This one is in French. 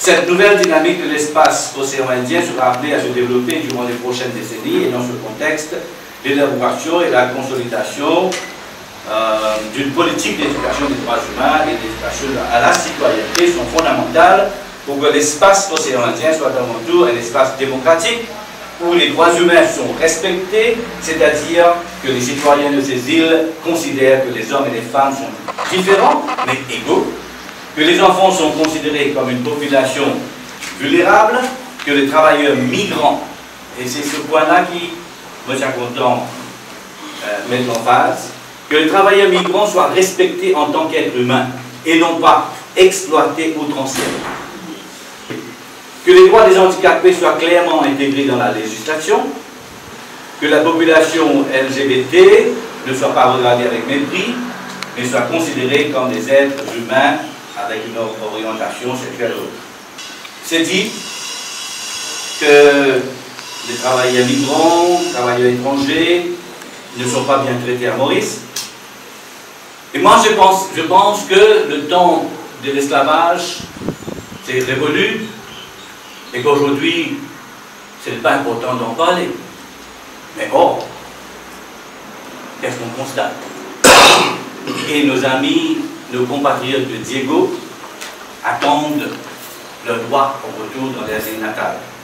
Cette nouvelle dynamique de l'espace océan Indien sera appelée à se développer durant les prochaines décennies et dans ce contexte, l'élaboration et la consolidation d'une politique d'éducation des droits humains et d'éducation à la citoyenneté sont fondamentales pour que l'espace océan Indien soit avant tout un espace démocratique où les droits humains sont respectés, c'est-à-dire que les citoyens de ces îles considèrent que les hommes et les femmes sont différents mais égaux, que les enfants sont considérés comme une population vulnérable, que les travailleurs migrants, et c'est ce point-là qui, M. Contant, met en phase, que les travailleurs migrants soient respectés en tant qu'êtres humains et non pas exploités outrancièrement. Que les droits des handicapés soient clairement intégrés dans la législation, que la population LGBT ne soit pas regardée avec mépris, mais soit considérée comme des êtres humains avec une orientation sexuelle. C'est dit que les travailleurs migrants, travailleurs étrangers ne sont pas bien traités à Maurice. Et moi je pense que le temps de l'esclavage s'est révolu et qu'aujourd'hui ce n'est pas important d'en parler. Mais or, qu'est-ce qu'on constate? Et nos amis, nos compatriotes de Diego attendent leur droit au retour dans leurs îles natales.